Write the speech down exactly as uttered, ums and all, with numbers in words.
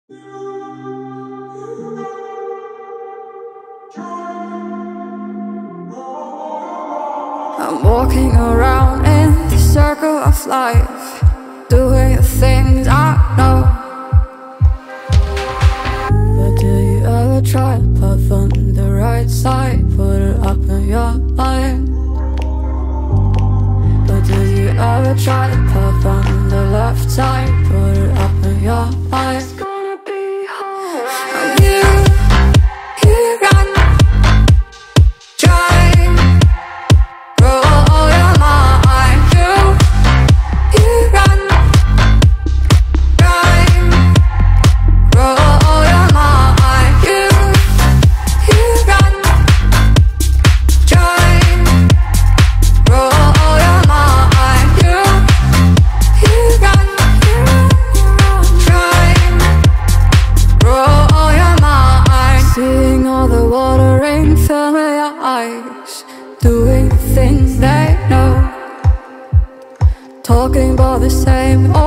I'm walking around in the circle of life, doing the things I know. But do you ever try to puff on the right side, put it up in your mind? But do you ever try to puff on the left side, put it up in your mind? It's gonna be alright. You, you run, try, roll your mind. You, you run, try, roll your mind. You, you run, try, roll your mind. You, you run, you run, try, roll your mind. Seeing all the water rain fill your eyes, doing the things they know, talking about the same